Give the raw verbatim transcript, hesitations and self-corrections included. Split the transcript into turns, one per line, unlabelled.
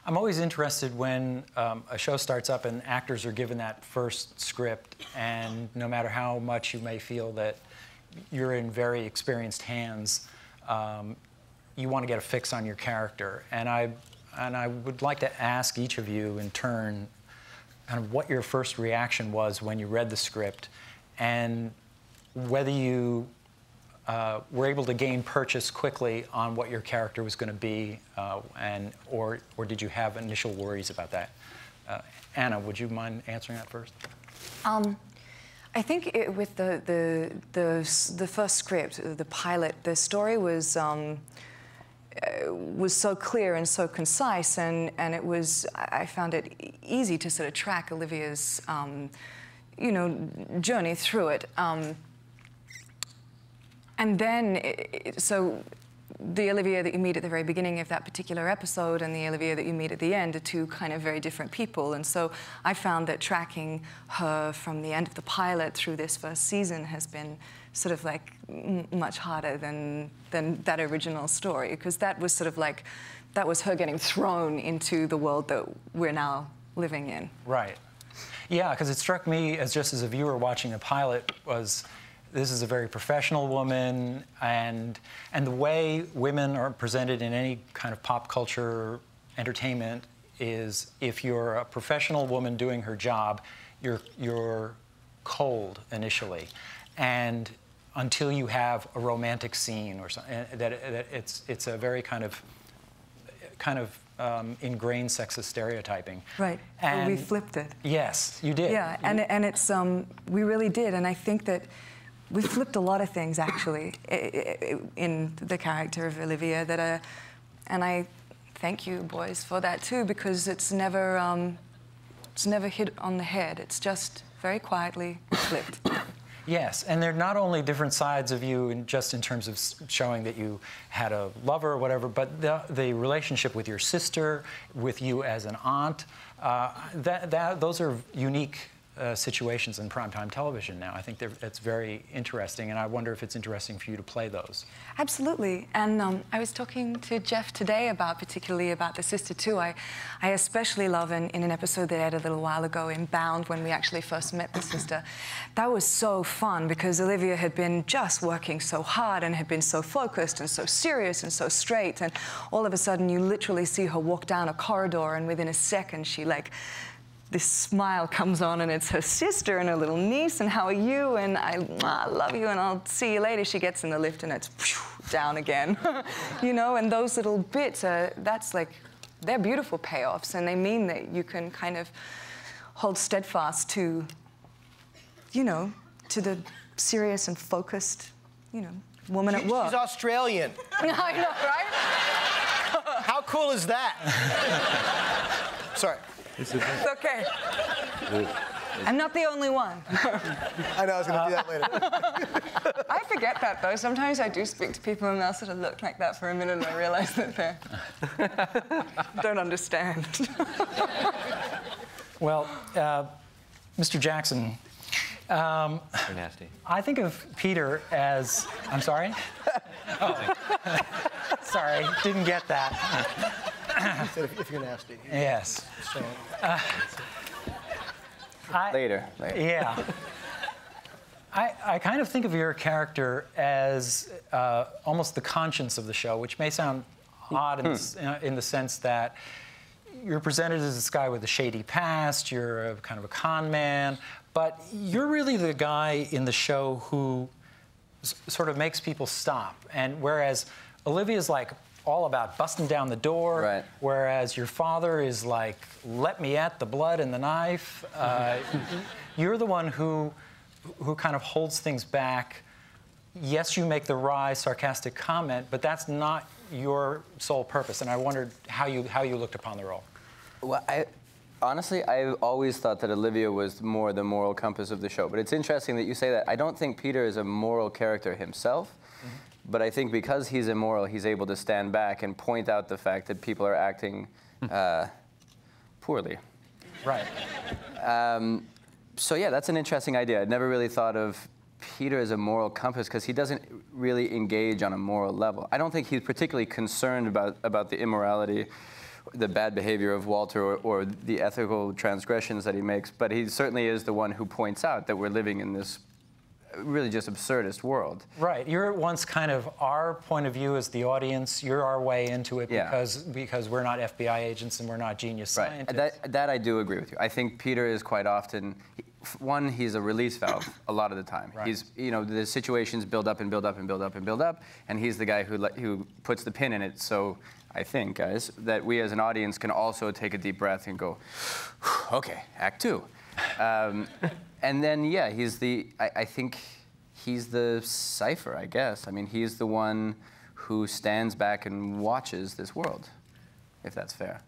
I'm always interested when um, a show starts up and actors are given that first script, and no matter how much you may feel that you're in very experienced hands, um, you want to get a fix on your character. And I, and I would like to ask each of you in turn kind of what your first reaction was when you read the script, and whether you uh, were able to gain purchase quickly on what your character was going to be, uh, and or or did you have initial worries about that? Uh, Anna, would you mind answering that first?
Um, I think it, with the, the the the first script, the pilot, the story was um, uh, was so clear and so concise, and and it was I found it easy to sort of track Olivia's um, you know journey through it. Um, And then, it, so the Olivia that you meet at the very beginning of that particular episode and the Olivia that you meet at the end are two kind of very different people. And so I found that tracking her from the end of the pilot through this first season has been sort of like m much harder than, than that original story, because that was sort of like, that was her getting thrown into the world that we're now living in.
Right. Yeah, because it struck me as just as a viewer watching the pilot was, this is a very professional woman, and and the way women are presented in any kind of pop culture entertainment is, if you're a professional woman doing her job, you're you're cold initially, and until you have a romantic scene or something, that, that it's it's a very kind of kind of um, ingrained sexist stereotyping.
Right.
And
we flipped it.
Yes, you did.
Yeah, and and it's um we really did, and I think that we flipped a lot of things, actually, in the character of Olivia, that are, and I thank you, boys, for that too, because it's never, um, it's never hit on the head. It's just very quietly flipped.
Yes, and they're not only different sides of you, in, just in terms of showing that you had a lover or whatever, but the, the relationship with your sister, with you as an aunt, uh, that, that, those are unique Uh, situations in primetime television now. I think it's very interesting, and I wonder if it's interesting for you to play those.
Absolutely, and um, I was talking to Jeff today about, particularly about the sister too. I, I especially love in, in an episode they aired a little while ago in Bound, when we actually first met the sister. That was so fun, because Olivia had been just working so hard and had been so focused and so serious and so straight, and all of a sudden you literally see her walk down a corridor, and within a second she like this smile comes on, and it's her sister and her little niece, and how are you? And I, I love you, and I'll see you later. She gets in the lift, and it's phew, down again. You know, and those little bits, are, that's like, they're beautiful payoffs, and they mean that you can kind of hold steadfast to, you know, to the serious and focused, you know, woman
she,
at work.
She's Australian.
I know, right?
How cool is that? Sorry.
It's okay. I'm not the only one.
I know, I was going to do that later.
I forget that, though. Sometimes I do speak to people, and they'll sort of look like that for a minute, and I realize that they don't understand.
Well, uh, Mister Jackson, um,
You're nasty.
I think of Peter as... I'm sorry? Oh. Sorry, didn't get that.
if, if you're nasty.
Yes. Uh, I,
later, later.
Yeah. I, I kind of think of your character as uh, almost the conscience of the show, which may sound odd in, the, in the sense that you're presented as this guy with a shady past, you're a, kind of a con man, but you're really the guy in the show who s sort of makes people stop. And whereas Olivia's like all about busting down the door,
right.
whereas your father is like, let me at the blood and the knife. Uh, you're the one who, who kind of holds things back. Yes, you make the wry, sarcastic comment, but that's not your sole purpose. And I wondered how you, how you looked upon the role.
Well, I, honestly, I've always thought that Olivia was more the moral compass of the show. But it's interesting that you say that. I don't think Peter is a moral character himself. Mm-hmm. But I think because he's immoral, he's able to stand back and point out the fact that people are acting uh, poorly.
Right.
Um, so yeah, that's an interesting idea. I'd never really thought of Peter as a moral compass, because he doesn't really engage on a moral level. I don't think he's particularly concerned about, about the immorality the bad behavior of Walter or, or the ethical transgressions that he makes, but he certainly is the one who points out that we're living in this really just absurdist world.
Right. You're at once kind of our point of view as the audience. You're our way into it
Yeah.
because because we're not F B I agents and we're not genius
Right.
scientists.
That, that I do agree with you. I think Peter is quite often, one, he's a release valve a lot of the time.
Right.
He's, you know, the situations build up and build up and build up and build up, and he's the guy who let, who puts the pin in it. So I think, guys, that we as an audience can also take a deep breath and go, okay, act two. Um, and then, yeah, he's the, I, I think he's the cipher, I guess. I mean, he's the one who stands back and watches this world, if that's fair.